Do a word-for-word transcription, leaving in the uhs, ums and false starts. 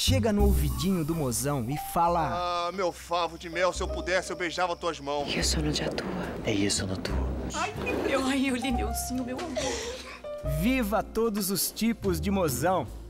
chega no ouvidinho do mozão e fala: Ah, meu favo de mel, se eu pudesse eu beijava tuas mãos. Io sono già tua. É isso no tu. Ai, meu, ai, o Lineuzinho, meu amor. Viva todos os tipos de mozão!